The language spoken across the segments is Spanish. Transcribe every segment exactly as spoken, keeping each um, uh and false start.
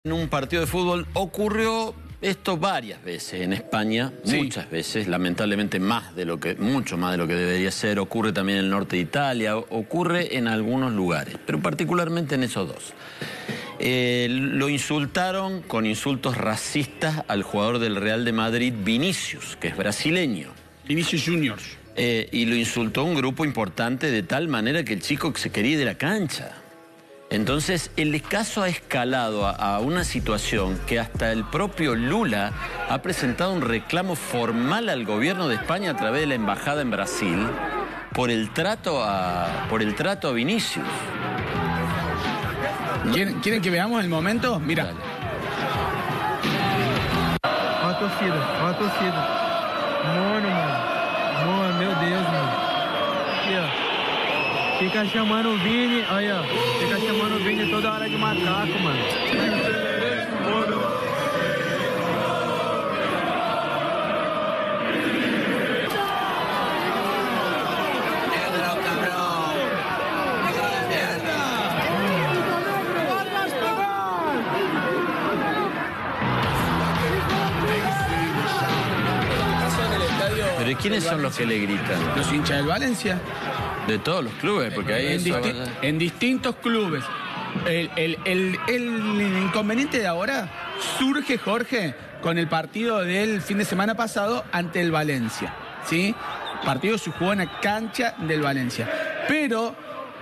En un partido de fútbol ocurrió esto varias veces en España, sí. muchas veces, lamentablemente más de lo que, mucho más de lo que debería ser. Ocurre también en el norte de Italia, ocurre en algunos lugares, pero particularmente en esos dos. Eh, lo insultaron con insultos racistas al jugador del Real de Madrid, Vinicius, que es brasileño. Vinicius Juniors. Eh, y lo insultó un grupo importante de tal manera que el chico se quería ir de la cancha. Entonces, el caso ha escalado a, a una situación que hasta el propio Lula ha presentado un reclamo formal al gobierno de España a través de la embajada en Brasil por el trato a, por el trato a Vinicius. ¿Quieren, ¿Quieren que veamos el momento? Mira. Dale. Olha a torcida, olha a torcida. Mano, mano. Mano, meu Deus, mano. Aqui, ó. Fica chamando o Vini, aí, ó. Fica chamando o Vini toda hora de macaco, mano. ¿Pero quiénes son los que le gritan? Los hinchas del Valencia. De todos los clubes, porque ahí En, eso... disti en distintos clubes. El, el, el, el inconveniente de ahora surge, Jorge, con el partido del fin de semana pasado ante el Valencia, ¿sí? Partido se jugó en la cancha del Valencia. Pero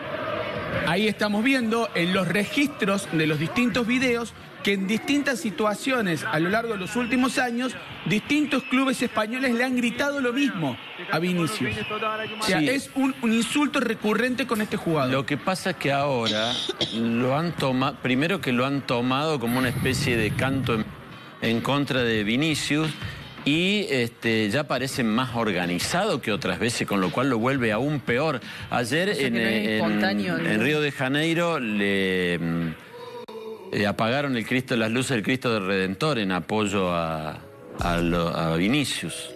ahí estamos viendo en los registros de los distintos videos que en distintas situaciones a lo largo de los últimos años, distintos clubes españoles le han gritado lo mismo a Vinicius. O sea, sí. es un, un insulto recurrente con este jugador. Lo que pasa es que ahora lo han tomado, primero que lo han tomado como una especie de canto en, en contra de Vinicius, y este, ya parece más organizado que otras veces, con lo cual lo vuelve aún peor. Ayer o sea, en, en, en, en Río de Janeiro le... Eh, apagaron el Cristo, las luces del Cristo del Redentor en apoyo a, a, lo, a Vinicius.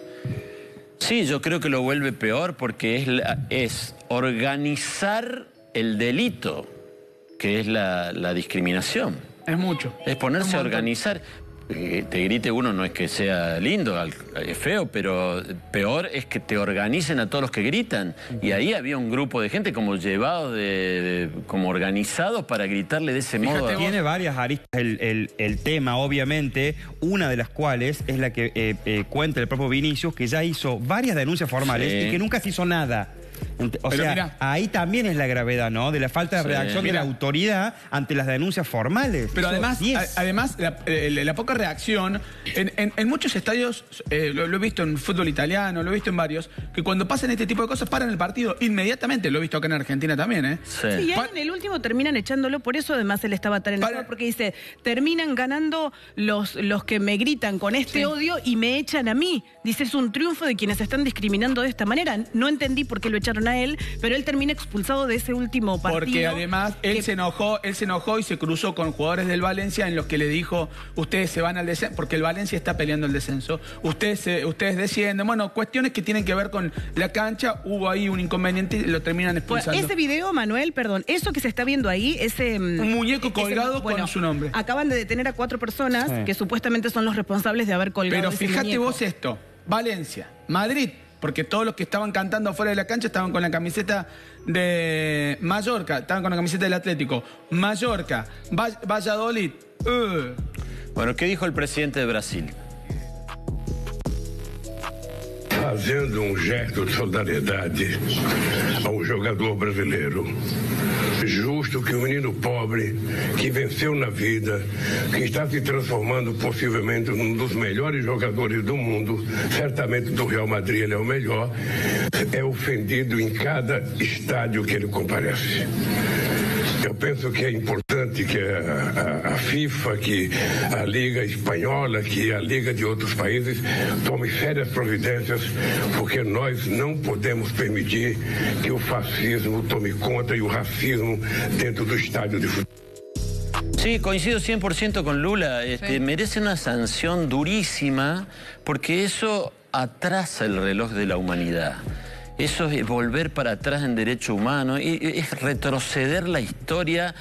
Sí, yo creo que lo vuelve peor porque es, la, es organizar el delito, que es la, la discriminación. Es mucho. Es ponerse a organizar. Eh, te grite uno no es que sea lindo, es feo, pero peor es que te organicen a todos los que gritan. Uh-huh. Y ahí había un grupo de gente como llevados, de, de, como organizados para gritarle de ese Fíjate modo. Tiene varias aristas el, el, el tema, obviamente, una de las cuales es la que eh, eh, cuenta el propio Vinicius, que ya hizo varias denuncias formales sí. y que nunca se hizo nada. O Pero sea, mira, ahí también es la gravedad, ¿no? De la falta de sí, reacción mira. de la autoridad ante las denuncias formales. Pero Eso, además, a, además la, la, la poca reacción, en, en, en muchos estadios, eh, lo, lo he visto en fútbol italiano, lo he visto en varios, que cuando pasan este tipo de cosas paran el partido inmediatamente. Lo he visto acá en Argentina también, ¿eh? Sí, sí y ahí en el último terminan echándolo, por eso además él estaba tan enojado, Para... porque dice, terminan ganando los, los que me gritan con este sí. odio y me echan a mí. Dice, es un triunfo de quienes están discriminando de esta manera. No entendí por qué lo echaron a él, pero él termina expulsado de ese último partido. Porque además él que... se enojó, él se enojó y se cruzó con jugadores del Valencia en los que le dijo, ustedes se van al descenso, porque el Valencia está peleando el descenso, ustedes, se, ustedes descienden, bueno, cuestiones que tienen que ver con la cancha, hubo ahí un inconveniente y lo terminan expulsando. Bueno, ese video, Manuel, perdón, eso que se está viendo ahí, ese... Un muñeco colgado ese, bueno, con su nombre. Acaban de detener a cuatro personas sí. que supuestamente son los responsables de haber colgado Pero ese fíjate muñeco. vos esto, Valencia, Madrid, porque todos los que estaban cantando afuera de la cancha estaban con la camiseta de Mallorca, estaban con la camiseta del Atlético. Mallorca, Vall Valladolid. Uh. Bueno, ¿qué dijo el presidente de Brasil? Fazendo um gesto de solidariedade ao jogador brasileiro. Justo que um menino pobre, que venceu na vida, que está se transformando possivelmente num dos melhores jogadores do mundo, certamente do Real Madrid ele é o melhor, é ofendido em cada estádio que ele comparece. Eu penso que é importante que a, a, a FIFA, que a Liga Espanhola, que a Liga de outros países tome sérias providências, porque nós não podemos permitir que o fascismo tome conta e o racismo dentro do estádio de futebol. Sí, coincido cien por ciento con Lula. Este, sí. Merece una sanción durísima porque eso atrasa el reloj de la humanidad. Eso es volver para atrás en derecho humano, y es retroceder la historia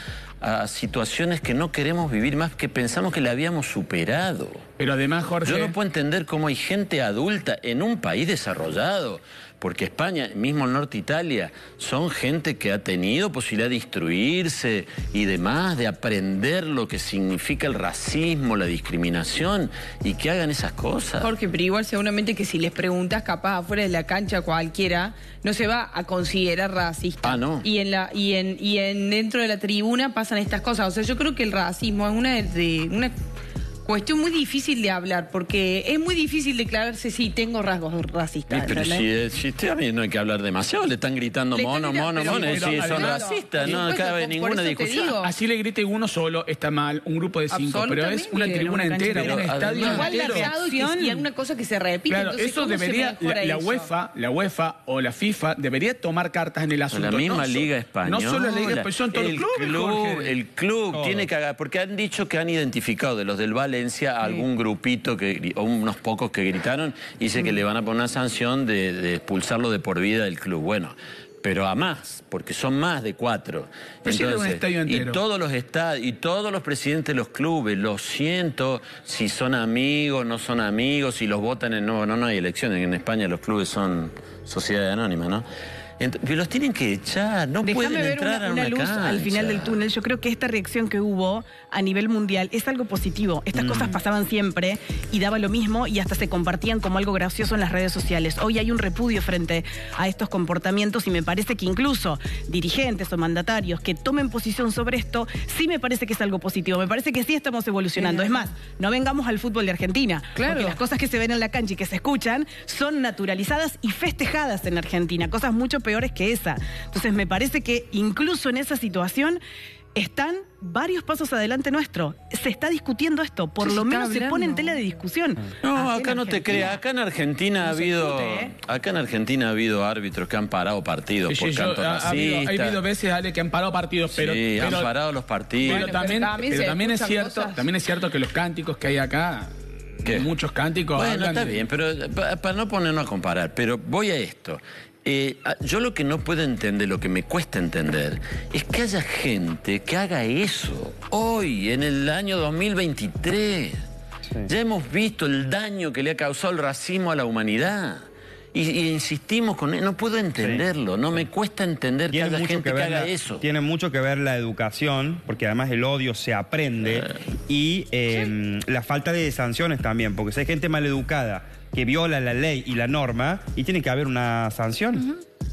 a situaciones que no queremos vivir más, que pensamos que la habíamos superado. Pero además, Jorge... Yo no puedo entender cómo hay gente adulta en un país desarrollado, porque España, mismo el norte de Italia, son gente que ha tenido posibilidad de instruirse y demás, de aprender lo que significa el racismo, la discriminación, y que hagan esas cosas. Jorge, pero igual seguramente que si les preguntas capaz afuera de la cancha cualquiera, no se va a considerar racista. Ah, no. Y en la y en y en dentro de la tribuna pasan estas cosas. O sea, yo creo que el racismo es una de una cuestión muy difícil de hablar, porque es muy difícil declararse, sí, tengo rasgos racistas. Sí, pero si, si también no hay que hablar demasiado, le están gritando le mono, están, mono, pero, mono, pero, sí, pero, son claro, racistas, no supuesto, cabe ninguna discusión. Así le grite uno solo, está mal, un grupo de cinco, pero es una tribuna una entera, entera. un estadio igual la entero. reacción y alguna cosa que se repite. Claro, entonces, eso ¿cómo debería, se la, la eso? UEFA, la UEFA o la FIFA debería tomar cartas en el asunto. La misma no Liga so, Española. No solo la Liga Española, son todos el los clubes, club, Jorge. El club Todo. tiene que hacer, porque han dicho que han identificado de los del Valencia a algún grupito, que, o unos pocos que gritaron, y dice mm. que le van a poner una sanción de, de expulsarlo de por vida del club. Bueno, pero a más, porque son más de cuatro. Pero Entonces, un estadio entero. Y todos los estadios, y todos los presidentes de los clubes, lo siento, si son amigos, no son amigos, si los votan en... No, no, no hay elecciones, en España los clubes son sociedades anónimas, ¿no? Pero los tienen que echar, no Déjame pueden ver entrar una, a una una luz cancha. al final del túnel. Yo creo que esta reacción que hubo a nivel mundial es algo positivo. Estas mm. cosas pasaban siempre y daba lo mismo y hasta se compartían como algo gracioso en las redes sociales. Hoy hay un repudio frente a estos comportamientos y me parece que incluso dirigentes o mandatarios que tomen posición sobre esto, sí me parece que es algo positivo. Me parece que sí estamos evolucionando. Sí. Es más, no vengamos al fútbol de Argentina. Claro. Porque las cosas que se ven en la cancha y que se escuchan son naturalizadas y festejadas en Argentina. Cosas mucho peores que esa. Entonces me parece que incluso en esa situación están varios pasos adelante nuestro. Se está discutiendo esto, por sí, lo menos hablando. se pone en tela de discusión. No, acá, acá no te creas, acá en Argentina no ha habido discute, ¿eh? acá en Argentina ha habido árbitros que han parado partidos sí, por yo, canto ha, racista. Ha habido, ha habido veces, Ale, que han parado partidos, pero... Sí, pero, han parado los partidos. Pero, bueno, también, pero también, pero también es cierto, cosas. también es cierto que los cánticos que hay acá, ¿Qué? muchos cánticos Bueno, hablan está de... bien, pero para pa no ponernos a comparar, pero voy a esto. Eh, yo lo que no puedo entender, lo que me cuesta entender, es que haya gente que haga eso hoy, en el año dos mil veintitrés. Sí. Ya hemos visto el daño que le ha causado el racismo a la humanidad. Y, y insistimos con él, no puedo entenderlo, sí. no me cuesta entender tiene que haya gente que, que haga la, eso. Tiene mucho que ver la educación, porque además el odio se aprende, eh. y eh, sí. la falta de sanciones también, porque si hay gente maleducada que viola la ley y la norma, y tiene que haber una sanción. Uh-huh.